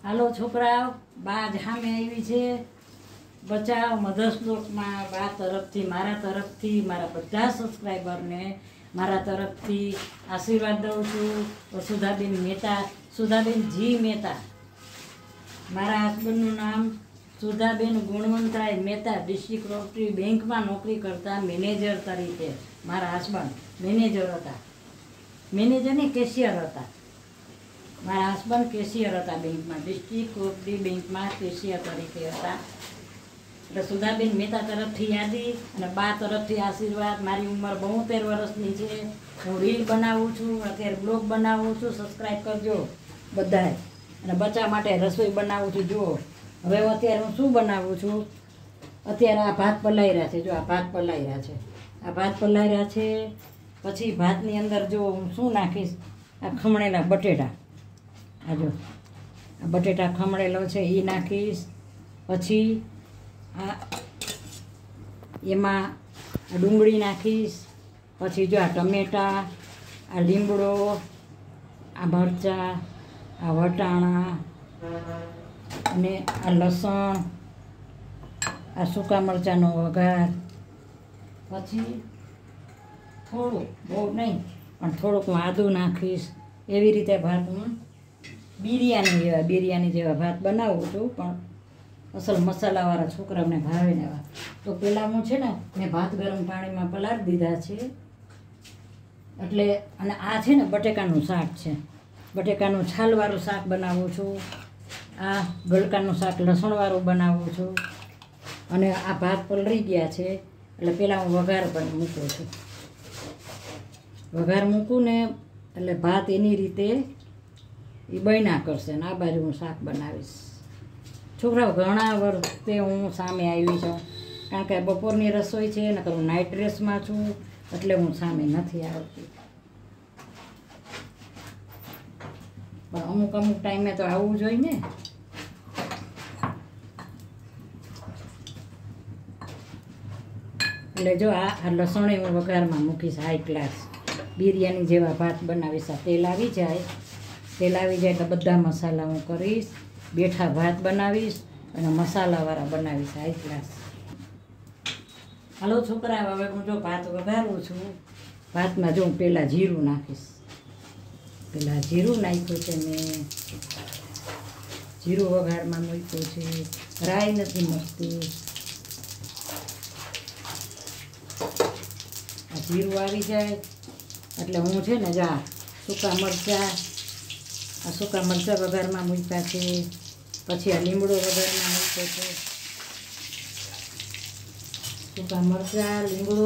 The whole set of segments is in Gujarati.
હાલો છોકરાઓ, બા સામે આવી છે. બચાવ મધર શ્લોકમાં બા તરફથી મારા બધા સબસ્ક્રાઈબરને મારા તરફથી આશીર્વાદ દઉં છું. સુધાબેન જી મહેતા. મારા હસબન્ડનું નામ સુધાબેન ગુણવંતરાય મહેતા, ડિસ્ટ્રિક્ટ કોઓપરેટિવ બેંકમાં નોકરી કરતા મેનેજર તરીકે. મારા હસબન્ડ મેનેજર હતા, મેનેજર નહીં કેશિયર હતા. મારા હસબન્ડ કેશિયર હતા બેંકમાં, ડિસ્ટ્રિક્ટ કોઓપરેટિવ બેંકમાં કેશિયર તરીકે હતા. એટલે સુધાબેન મહેતા તરફથી યાદી અને બા તરફથી આશીર્વાદ. મારી ઉંમર 72 વર્ષની છે. હું રીલ બનાવું છું, અત્યારે બ્લોગ બનાવું છું. સબસ્ક્રાઈબ કરજો બધાય. અને બચ્ચા માટે રસોઈ બનાવું છું. જુઓ હવે અત્યારે હું શું બનાવું છું. અત્યારે આ ભાત પલાળ્યા છે. જો આ ભાત પલાળ્યા છે, આ ભાત પલાળ્યા છે. પછી ભાતની અંદર જો હું શું નાખીશ, આ ખમણેલા બટેટા. આ જો આ બટેટા ખમણેલો છે એ નાખીશ. પછી આ એમાં આ ડુંગળી નાખીશ. પછી જો આ ટમેટાં, આ લીમડો, આ મરચાં, આ વટાણા અને આ લસણ, આ સૂકા મરચાંનો વઘાર. પછી થોડુંક, બહુ નહીં પણ થોડુંક હું આદું નાખીશ. એવી રીતે ભાત હું બિરયાની જેવા ભાત બનાવું છું, પણ અસલ મસાલાવાળા છોકરાઓને ભાવે ને એવા. તો પહેલાં હું છે ને મેં ભાત ગરમ પાણીમાં પલાળી દીધા છે. એટલે અને આ છે ને બટેકાનું શાક છે. બટેકાનું છાલવાળું શાક બનાવું છું. આ ગલકાનું શાક લસણવાળું બનાવું છું. અને આ ભાત પલળી ગયા છે એટલે પહેલાં હું વઘાર પણ મૂકું છું. વઘાર મૂકું ને એટલે ભાત એની રીતે એ બન્યા કરશે ને આ બાજુ હું શાક બનાવીશ. છોકરાઓ ઘણા વર્ષે હું સામે આવી છું, કારણ કે બપોરની રસોઈ છે ને હું નાઇટ ડ્રેસમાં છું એટલે હું સામે નથી આવતી. પણ અમુક ટાઈમે તો આવવું જોઈએ ને. એટલે જો આ લસણે હું વઘારમાં મૂકીશ. હાઈ ક્લાસ બિરયાની જેવા ભાત બનાવીશ. આ તેલ આવી જાય એટલે બધા મસાલા હું કરીશ. બેઠા ભાત બનાવીશ અને મસાલાવાળા બનાવીશ હાઈ ક્લાસ. હાલો છોકરા, હવે હું જો ભાત વઘારું છું. ભાતમાં જો હું પહેલાં જીરું નાખીશ. પહેલાં જીરું નાખ્યું છે મેં. જીરું વઘારમાં મૂક્યું છે. રાઈ નથી મૂકતી. આ જીરું આવી જાય એટલે હું છે ને જા સૂકા મરચાં વઘારમાં મૂક્યા છે. પછી આ લીમડો વઘારમાં મૂક્યો છે. સૂકા મરચાં, લીમડો.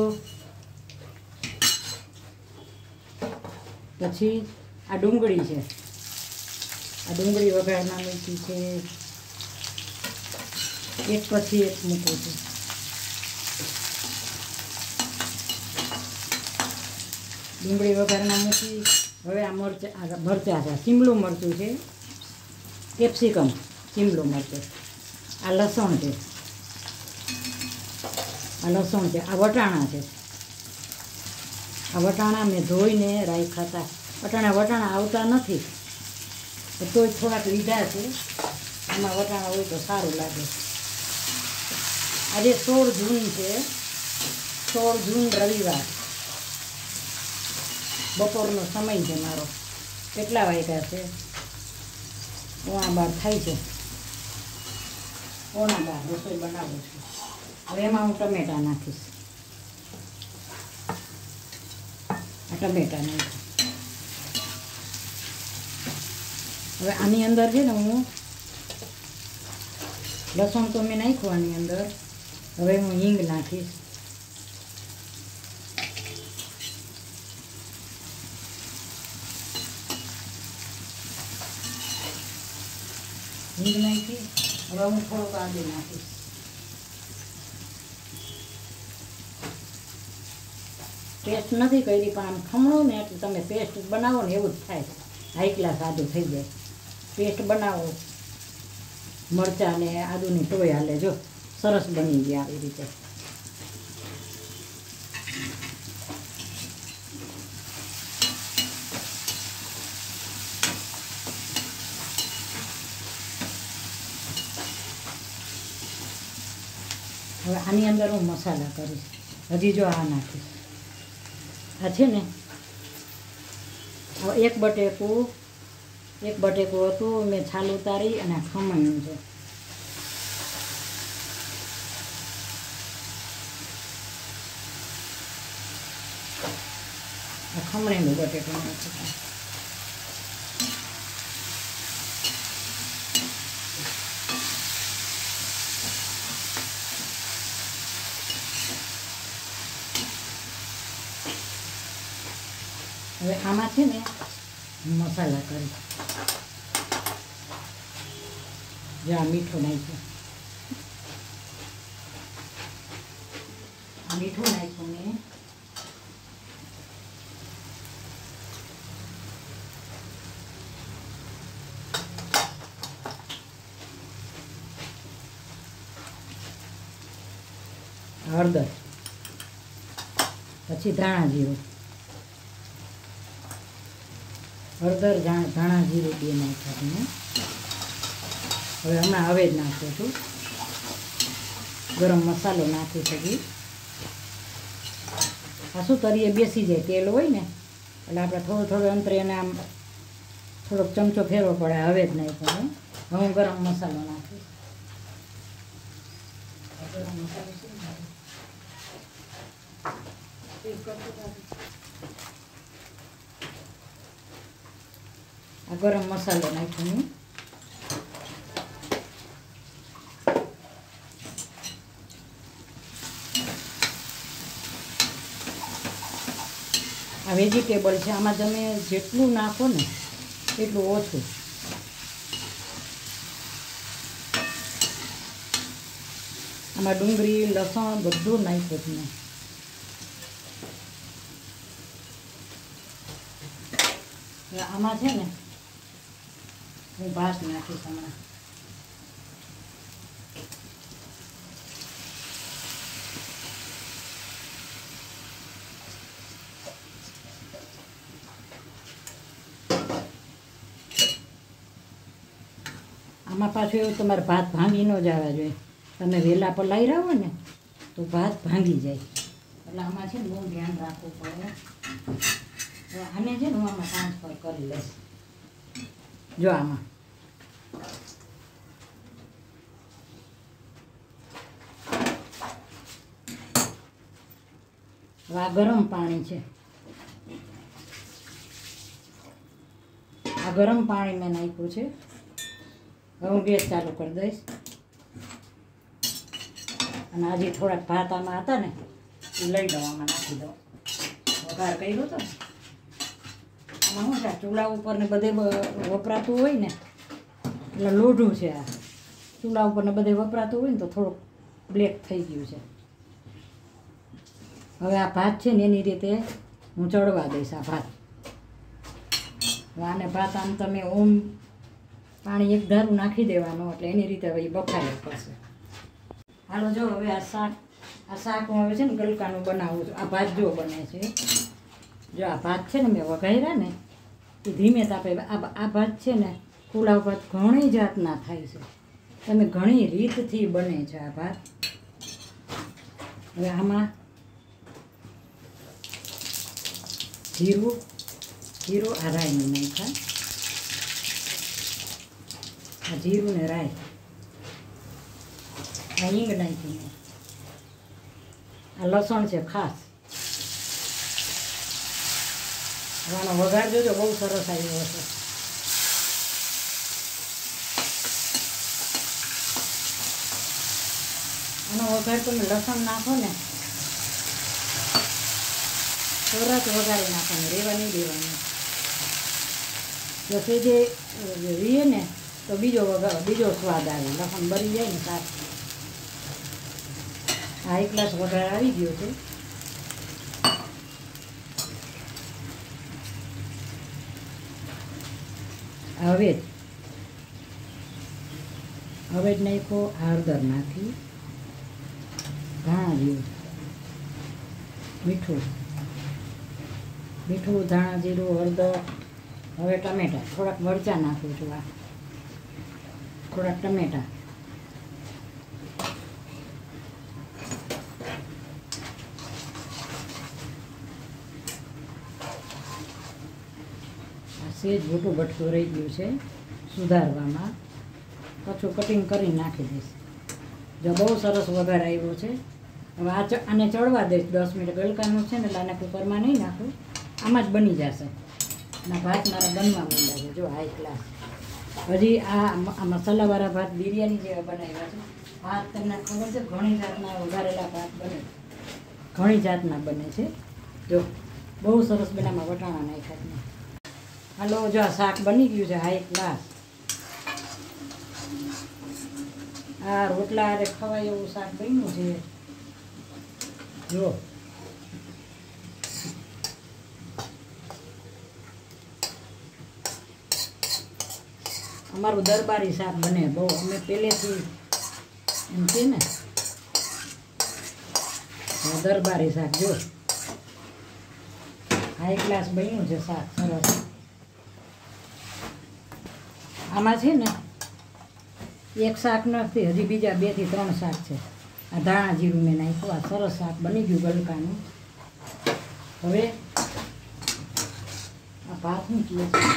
પછી આ ડુંગળી છે. આ ડુંગળી વઘારમાં મૂકી છે. એક પછી એક મૂકું છું. ડુંગળી વઘારમાં મૂકી. હવે આ મરચાં છે. શીમલું મરચું છે, કેપ્સિકમ શીમલું મરચું. આ લસણ છે, આ વટાણા છે. આ વટાણા મેં ધોઈને રાખ્યા હતા. વટાણા આવતા નથી તોય થોડાક લીધા છે. એમાં વટાણા હોય તો સારું લાગે. આજે 16 જૂન છે. 16 જૂન રવિવાર. બપોરનો સમય છે મારો. કેટલા વાગ્યા છે? 11:15 થાય છે. 11:15 રસોઈ બનાવું છું. હવે એમાં હું ટમેટાં નાખીશ. આ ટમેટાં નાખીશ. હવે આની અંદર છે ને હું લસણ તો મેં નાખ્યું આની અંદર. હવે હું હિંગ નાખીશ. હિંગ નાખી. હવે હું થોડુંક આદુ નાખીશ. પેસ્ટ નથી કરી પણ આમ ખમણો ને એટલે તમે પેસ્ટ બનાવો ને એવું જ થાય. હાઈ ક્લાસ આદુ થઈ જાય. પેસ્ટ બનાવો મરચાં ને આદુની ટોય હાલે. જો સરસ બની ગયા આવી રીતે. હવે આની અંદર હું મસાલા કરીશ. હજી જો આ નાખીશ. આ છે ને હવે એક બટેકું હતું, મેં છાલ ઉતારી અને ખમણ્યું છે. ખમણેલું બટેકું નાખીશું. હવે આમાં છે ને મસાલા કરી. જ્યાં મીઠું નાખ્યું, મીઠું નાખ્યું ને હળદર, પછી ધાણા જીરું. હળદર ધાણા જીરું બે નાખ્યા મેં. હવે હમણાં હવે જ નાખું છું. ગરમ મસાલો નાખી શકીએ. આ શું તરીએ બેસી જાય તેલ હોય ને એટલે આપણે થોડું અંતરે એને આમ થોડોક ચમચો ફેરવો પડે. હવે જ નાખ્યો. હવે હું ગરમ મસાલો નાખીશ. ગરમ મસાલો શું આ ગરમ મસાલો નાખ્યો. આ વેજીટેબલ છે, આમાં તમે જેટલું નાખો ને એટલું ઓછું. આમાં ડુંગળી, લસણ બધું નાખ્યું છે મેં. આમાં છે ને હું ભાત નાખીશ હમણાં. આમાં પાછું એવું તમારે ભાત ભાંગી ન જવા જોઈએ. તમે વહેલા પલાવી રહ્યા હોય ને તો ભાત ભાંગી જાય. એટલે આમાં છે ને બહુ ધ્યાન રાખવું પડે. આને છે ને હું આમાં ટ્રાન્સફર કરી લઈશ. જો આમાં આ ગરમ પાણી છે. આ ગરમ પાણી મેં નાખ્યું છે. હવે હું ગેસ ચાલુ કરી દઈશ. અને આજે થોડાક ભાત આમાં હતા ને એ લઈ દઉં, આમાં નાખી દઉં. વઘાર કર્યો હતો ને આમાં શું છે, ચૂલા ઉપર ને બધે વપરાતું હોય ને એટલે લોઢું છે. આ ચૂલા ઉપર ને બધે વપરાતું હોય ને તો થોડુંક બ્લેક થઈ ગયું છે. હવે આ ભાત છે ને એની રીતે હું ચડવા દઈશ. આ ભાત આને ભાત આમ તમે પાણી એક ધારું નાખી દેવાનું એટલે એની રીતે હવે એ બફાયા કરશે. હાલો જો હવે આ શાક હું હવે છે ને ગલકાનું બનાવું છું. આ ભાત જો બને છે. જો આ ભાત છે ને મેં વઘાર્યા ને એ ધીમે તાપે. આ ભાત છે ને પુલાવ ભાત ઘણી જાતના થાય છે. તમે ઘણી રીતથી બને છે આ ભાત. હવે આમાં જીરું આ રાઈનું નાખ્યા. આ જીરું ને રાઈ, આ હિંગ નાખી, આ લસણ છે ખાસ. આનો વઘાર જોજો બહુ સરસ આવ્યો હશે. આનો વઘાર તમે લસણ નાખો ને તરત વઘારી નાખવાનું, રેવા નહીં દેવાનું. જો સેજે રીએ ને તો બીજો સ્વાદ આવે. લસણ બળી જાય ને શાક. આ એક ગ્લાસ વઘાર આવી ગયો છે. હવે જ નાખો. હળદર નાખી, ધાણા જીરું, મીઠું, ધાણા જીરું, હળદર. હવે ટમેટા, થોડાક મરચાં નાખું છું. આ થોડાક ટમેટા, સેજ ભૂટું ભટકું રહી ગયું છે સુધારવામાં, પાછું કટિંગ કરી નાખી દઈશ. જો બહુ સરસ વઘાર આવ્યો છે. હવે આને ચડવા દઈશ 10 મિનિટ. ગલકાનું છે ને એટલે આને કુકરમાં નહીં નાખું, આમાં જ બની જશે. અને ભાત મારા બનવા માંડ્યા છે જો હાઈ ક્લાસ. હજી આ મસાલાવાળા ભાત બિરયાની જેવા બનાવ્યા છે. ભાત તમને ખબર છે ઘણી જાતના વઘારેલા ભાત બને, ઘણી જાતના બને છે. જો બહુ સરસ બનાવમાં વટાણા નાખ્યા. હાલો જો આ શાક બની ગયું છે હાઈ ક્લાસ. આ રોટલા અરે ખવાય એવું શાક બન્યું છે. જો અમારું દરબારી શાક બને બહુ, અમે પહેલેથી એમ કે ને દરબારી શાક. જો હાઈ ક્લાસ બન્યું છે શાક સરસ. આમાં છે ને એક શાક નથી, હજી બીજા 2 થી 3 શાક છે. આ ધાણા જીરું મેં નાખ્યું. આ સરસ શાક બની ગયું ગલકાનું. હવે આ ભાત મૂકીએ છીએ.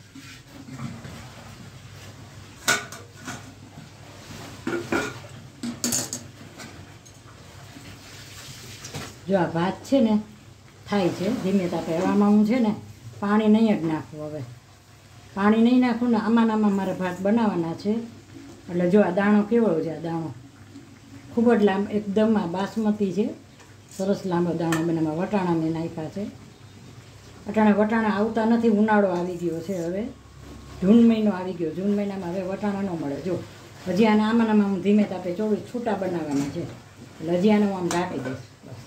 જો આ ભાત છે ને થાય છે ધીમે તાપે. આમાં હું છે ને પાણી નહીં જ નાખું. હવે પાણી નહીં નાખું ને આમાં મારે ભાત બનાવવાના છે. એટલે જો આ દાણો કેવો છે, આ દાણો ખૂબ જ લાંબો એકદમ. આ બાસમતી છે, સરસ લાંબો દાણો બનાવવા. વટાણા મેં નાખ્યા છે. વટાણા આવતા નથી, ઉનાળો આવી ગયો છે. હવે જૂન મહિનો આવી ગયો. જૂન મહિનામાં હવે વટાણા ન મળે. જો હજી આમાં હું ધીમે તાપે છૂટા બનાવવાના છે. એટલે હજી આને હું આમ ઢાંકી દઈશ.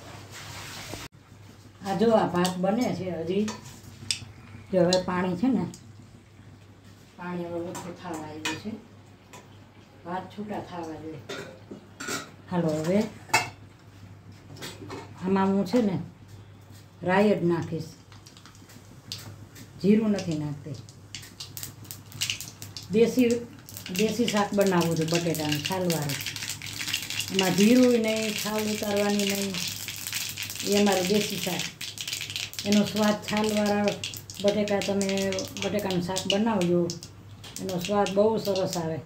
આ જો આ ભાત બને છે હજી. જો હવે પાણી છે ને, પાણી હવે ઓછું થવા આવ્યું છે. ભાત છૂટા થવા જોઈએ. હાલો હવે આમાં હું છે ને રાઈ જ નાખીશ, જીરું નથી નાખતી. દેશી શાક બનાવવું છે બટેટાનું છાલવાળું. એમાં જીરું નહીં, છાલ ઉતારવાની નહીં. એ અમારું દેશી શાક. એનો સ્વાદ છાલવાળા બટેકાનું શાક બનાવજો, એનો સ્વાદ બહુ સરસ આવે.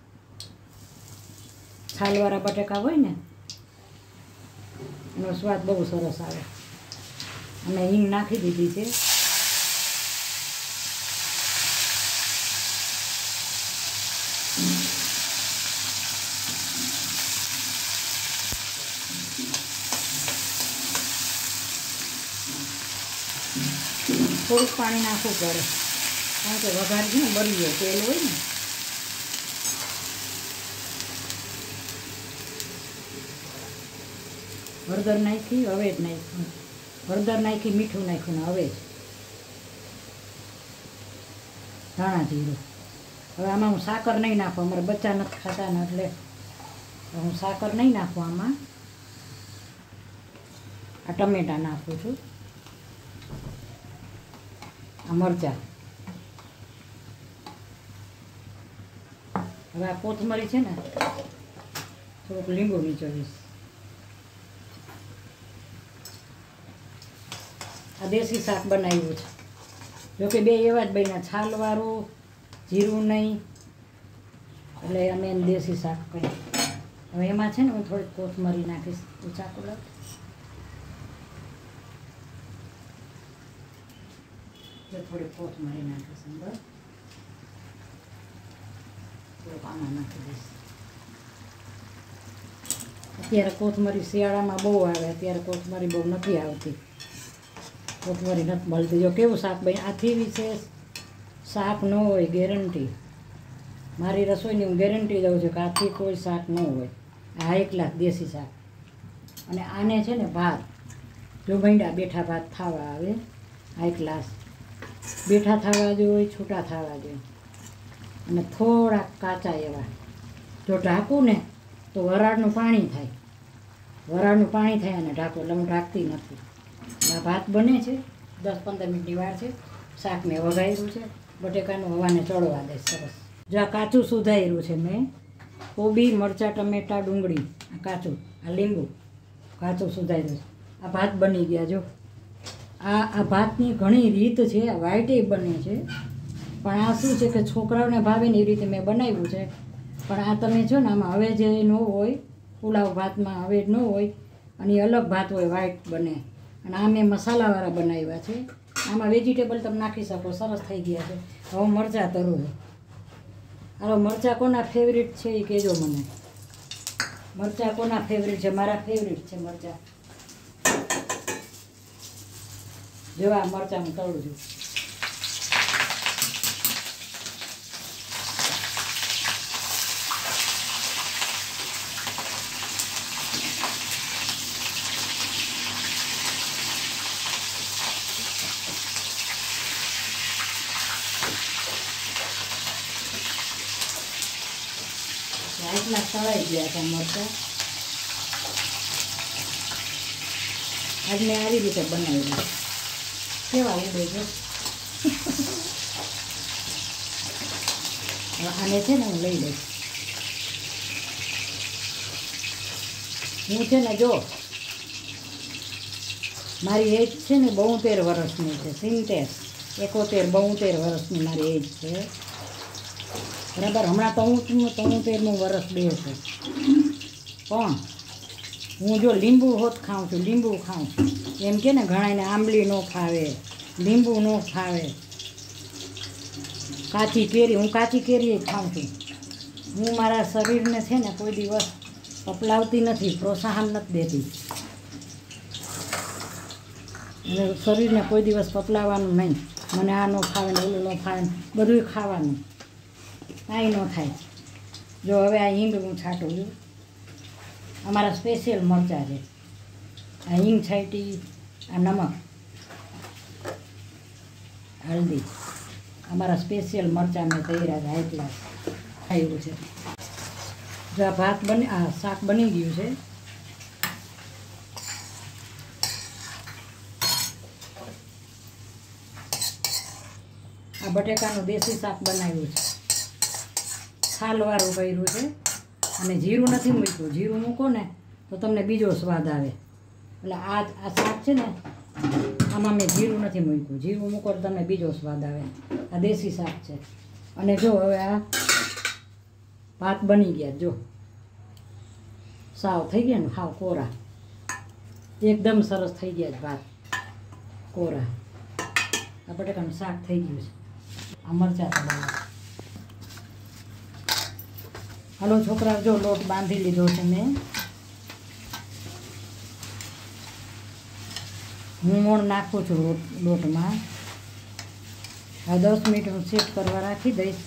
છાલવાળા બટેકા હોય ને એનો સ્વાદ બહુ સરસ આવે. અમે હિંગ નાખી દીધી છે. થોડુંક પાણી નાખવું પડે, કારણ કે વઘાર છે ને બળી જાય, તેલ હોય ને. હળદર નાખી, હવે જ નાખ્યું. હળદર નાખી, મીઠું નાખ્યું ને હવે જ ધાણા જીરું. હવે આમાં હું સાકર નહીં નાખું, અમારે બચ્ચા નથી ખાતા ને એટલે હું સાકર નહીં નાખું આમાં. આ ટમેટાં નાખું છું. આ મરચાં. હવે આ કોથમરી છે ને થોડુંક લીંબુ નીચોવીશ. આ દેશી શાક બનાવ્યું છે. જોકે બે એવા જ બન્યા, છાલવાળું, જીરું નહીં, એટલે અમે એને દેશી શાક કરીએ. હવે એમાં છે ને હું થોડીક કોથમરી નાખીશ. ચાકુ લાગ. થોડી કોથમરી નાખીશ અંદર. થોડુંક આમાં નાખી દઈશ. અત્યારે કોથમરી શિયાળામાં બહુ આવે, અત્યારે કોથમરી બહુ નથી આવતી. કોથમરી નથી મળતી. જો કેવું શાક બને. આથી વિશેષ શાક ન હોય ગેરંટી. મારી રસોઈની હું ગેરંટી દઉં છું કે આથી કોઈ શાક ન હોય. આ એક લાખ દેશી શાક. અને આને છે ને ભાત જો ભઈંડા બેઠા ભાત ખાવા આવે, હાઈ ક્લાસ બેઠા થવા જોઈએ, છૂટા થવા જોઈએ, અને થોડાક કાચા એવા. જો ઢાંકું ને તો વરાળનું પાણી થાય, વરાળનું પાણી થાય અને ઢાંકું. એટલે હું ઢાંકતી નથી. આ ભાત બને છે, 10-15 મિનિટની વાર છે. શાક મેં વઘાર્યું છે, બટેકાનું હવાને ચડવા દે સરસ. જો આ કાચું સુધાર્યું છે મેં, કોબી, મરચાં, ટમેટાં, ડુંગળી, આ કાચું, આ લીંબુ કાચું સુધાર્યું છે. આ ભાત બની ગયા. જો આ ભાતની ઘણી રીત છે. આ વ્હાઈટે બને છે, પણ આ શું છે કે છોકરાઓને ભાવે ને એ રીતે મેં બનાવ્યું છે. પણ આ તમે જો ને આમાં હવે જે ન હોય, પુલાવ ભાતમાં હવે ન હોય અને એ અલગ ભાત હોય, વ્હાઈટ બને. અને આ મેં મસાલાવાળા બનાવ્યા છે. આમાં વેજીટેબલ તમે નાખી શકો. સરસ થઈ ગયા છે. હવે મરચાં તરું છું. હાલો, મરચાં કોના ફેવરિટ છે એ કહેજો મને. મરચાં કોના ફેવરિટ છે? મારા ફેવરિટ છે મરચાં. જો આ મરચાં હું તળું છું. આટલા તળાઈ ગયા હતા મરચાં. આજ મેં આવી રીતે બનાવેલું. કેવા ઉડે છે. આને છે ને હું લઈ લઈશ. હું છે ને જો મારી એજ છે ને 72 વર્ષની છે. 70, 71, 72 વર્ષની મારી એજ છે. બરાબર. હમણાં તો હું 73મું વર્ષ બે છે. પણ હું જો લીંબુ હોત ખાઉં છું, લીંબુ ખાઉં છું. એમ કે ને ઘણાને આંબલી ન ખાવે, લીંબુ ન ખાવે, કાચી કેરી, હું કાચી કેરી ખાઉં છું. હું મારા શરીરને છે ને કોઈ દિવસ પપલાવતી નથી, પ્રોત્સાહન નથી દેતી. અને શરીરને કોઈ દિવસ પપલાવવાનું નહીં. મને આ ન ખાવે ને ઓલું ન ખાવે ને બધું ખાવાનું, કાંઈ ન થાય. જો હવે આ હિંગ હું છાંટું છું. અમારા સ્પેશિયલ મરચાં છે. આ હિંગ છાંટી, આ નમક, હલ્દી, અમારા સ્પેશિયલ મરચાં મેં તૈયાર હાઈ ક્લાસ ખાયું છે. જો આ ભાત આ શાક બની ગયું છે. આ બટેકાનું દેશી શાક બનાવ્યું છે. છાલવાળું કર્યું છે અને જીરું નથી મૂક્યું. જીરું મૂકો ને તો તમને બીજો સ્વાદ આવે. એટલે આ શાક છે ને આમાં મેં જીરું નથી મૂક્યું. જીરું મૂકો તો તમને બીજો સ્વાદ આવે. આ દેશી શાક છે. અને જો હવે આ ભાત બની ગયા. જો સાવ થઈ ગયા ને, સાવ કોરા, એકદમ સરસ થઈ ગયા છે ભાત કોરા. આ બટેકાનું શાક થઈ ગયું છે. આ મરચાં તળેલા. હાલો છોકરા, જો લોટ બાંધી લીધો છે મેં. હું મોણ નાખું છું લોટમાં. આ 10 મિનિટ હું સેટ કરવા રાખી દઈશ.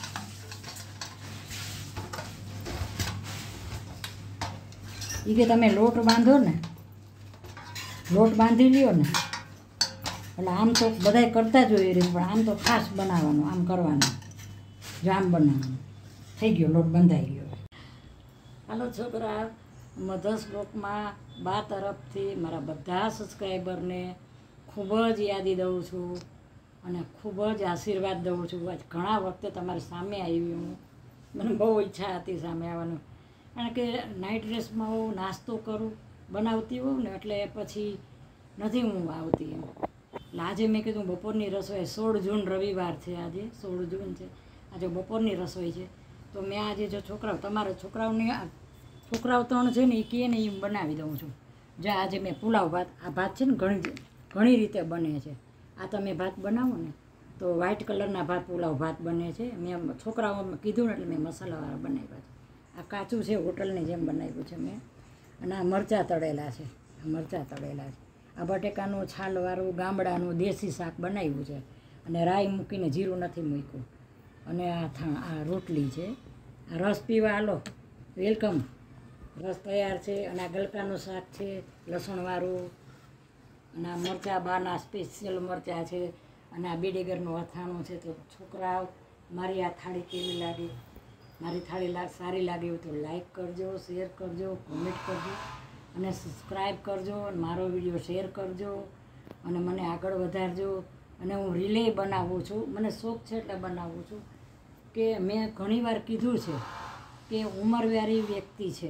એ કે તમે લોટ બાંધો ને, લોટ બાંધી લ્યો ને, એટલે આમ તો બધાય કરતા જ હોય એ રીતે, પણ આમ તો ખાસ બનાવવાનું, આમ કરવાનું, જામ બનાવવાનું. થઈ ગયો, લોટ બંધાઈ ગયો. હાલો છોકરા, મધર્સ બ્લોકમાં બા તરફથી મારા બધા સબસ્ક્રાઈબરને ખૂબ જ યાદી દઉં છું અને ખૂબ જ આશીર્વાદ દઉં છું. આજ ઘણા વખતે તમારી સામે આવી હું. મને બહુ ઈચ્છા હતી સામે આવવાનું, કારણ કે નાઇટ ડ્રેસમાં હું નાસ્તો કરું, બનાવતી હોઉં ને, એટલે પછી નથી હું આવતી એમ. એટલે આજે મેં કીધું બપોરની રસોઈ, 16 જૂન રવિવાર છે આજે, 16 જૂન છે આજે, બપોરની રસોઈ છે. તો મેં આજે જો તમારા છોકરાઓ 3 છે ને એ કહે ને એ બનાવી દઉં છું. જો આજે મેં પુલાવ ભાત, આ ભાત છે ને ઘણી રીતે બને છે. આ તમે ભાત બનાવો ને તો વ્હાઇટ કલરના ભાત, પુલાવ ભાત બને છે. મેં છોકરાઓ કીધું ને એટલે મેં મસાલાવાળા બનાવ્યા છે. આ કાચું છે, હોટલની જેમ બનાવ્યું છે મેં. અને આ મરચાં તળેલા છે, આ મરચાં તળેલા છે. આ બટેકાનું છાલવાળું ગામડાનું દેશી શાક બનાવ્યું છે. અને રાઈ મૂકીને જીરું નથી મૂક્યું. અને આ રોટલી છે. આ રસ પીવા હાલો, વેલકમ. રસ તૈયાર છે. અને આ ગલકાનું શાક છે લસણવાળું. અને આ મરચાં બાના સ્પેશિયલ મરચાં છે. અને આ બેડેગરનું અથાણું છે. તો છોકરાઓ, મારી આ થાળી કેવી લાગી? મારી થાળી સારી લાગી હોય તો લાઈક કરજો, શેર કરજો, કોમેન્ટ કરજો અને સબસ્ક્રાઈબ કરજો. અને મારો વિડીયો શેર કરજો અને મને આગળ વધારજો. અને હું રિલે બનાવું છું, મને શોખ છે એટલે બનાવું છું. કે મેં ઘણીવાર કીધું છે કે ઉંમરવાળી વ્યક્તિ છે,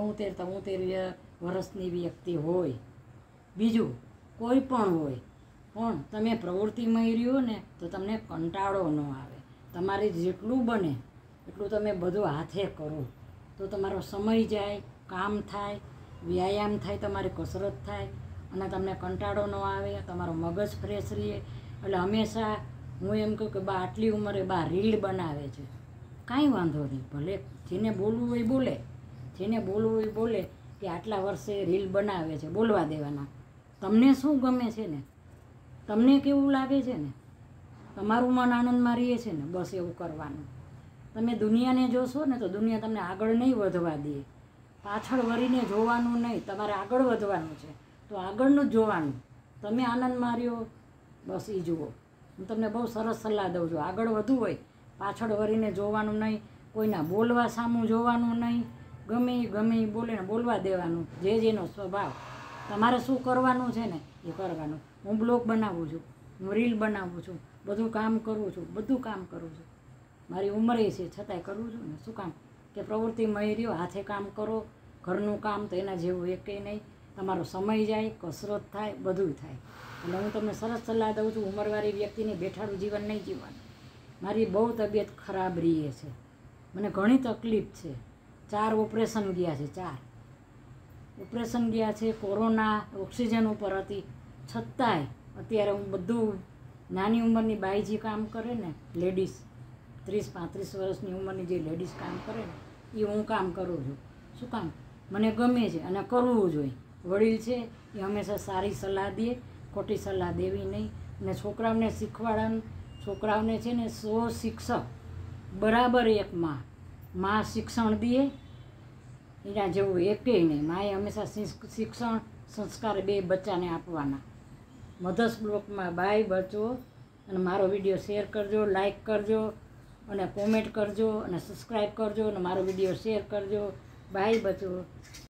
72-73 વર્ષની વ્યક્તિ હોય, બીજું કોઈ પણ હોય, પણ તમે પ્રવૃત્તિમય રહ્યો ને તો તમને કંટાળો ન આવે. તમારે જેટલું બને એટલું તમે બધું હાથે કરો તો તમારો સમય જાય, કામ થાય, વ્યાયામ થાય, તમારી કસરત થાય અને તમને કંટાળો ન આવે, તમારો મગજ ફ્રેશ રહે. એટલે હંમેશા હું એમ કહું કે બા આટલી ઉંમરે બા રીલ બનાવે છે, કાંઈ વાંધો નહીં, ભલે જેને બોલવું હોય બોલે, જેને બોલવું હોય બોલે કે આટલા વર્ષે રીલ બનાવે છે, બોલવા દેવાના. તમને શું ગમે છે ને, તમને કેવું લાગે છે ને, તમારું મન આનંદમાં રહે છે ને, બસ એવું કરવાનું. તમે દુનિયાને જોશો ને તો દુનિયા તમને આગળ નહીં વધવા દે. પાછળ વળીને જોવાનું નહીં, તમારે આગળ વધવાનું છે તો આગળનું જ જોવાનું. તમે આનંદમાં રહ્યો, બસ એ જુઓ. હું તમને બહુ સરસ સલાહ દઉં છું. આગળ વધવું હોય પાછળ વળીને જોવાનું નહીં, કોઈના બોલવા સામું જોવાનું નહીં, ગમે એ બોલે ને બોલવા દેવાનું. જે જેનો સ્વભાવ, તમારે શું કરવાનું છે ને એ કરવાનું. હું બ્લોગ બનાવું છું, હું રીલ બનાવું છું, બધું કામ કરું છું, મારી ઉંમરે છે છતાંય કરું છું ને. શું કામ કે પ્રવૃત્તિમય રહ્યો, હાથે કામ કરો, ઘરનું કામ તો એના જેવું એકેય નહીં. તમારો સમય જાય, કસરત થાય, બધું થાય. એટલે હું તમને સરસ સલાહ દઉં છું. ઉંમરવાળી વ્યક્તિને બેઠાડું જીવન નહીં જીવવાનું. મારી બહુ તબિયત ખરાબ રહી છે, મને ઘણી તકલીફ છે. 4 ઓપરેશન ગયા છે, 4 ઓપરેશન ગયા છે. કોરોના ઓક્સિજન ઉપર હતી, છતાંય અત્યારે હું બધું નાની ઉંમરની બાઈ જે કામ કરે ને, લેડીઝ 30-35 વર્ષની ઉંમરની જે લેડીઝ કામ કરે ને એ હું કામ કરું છું. શું કામ? મને ગમે છે અને કરવું જોઈએ. વડીલ છે એ હંમેશા સારી સલાહ દે, ખોટી સલાહ દેવી નહીં. અને છોકરાઓને શીખવાડવાનું. છોકરાઓને છે ને 100 શિક્ષક બરાબર એક માં શિક્ષણ દે એના જેવું એકેય નહીં. માએ હંમેશા શિક્ષણ સંસ્કાર 2 બચ્ચાને આપવાના. મધર્સ બ્લોકમાં બાય બચો. અને મારો વિડીયો શેર કરજો, લાઈક કરજો અને કોમેન્ટ કરજો અને સબસ્ક્રાઈબ કરજો અને મારો વિડીયો શેર કરજો. બાય બચો.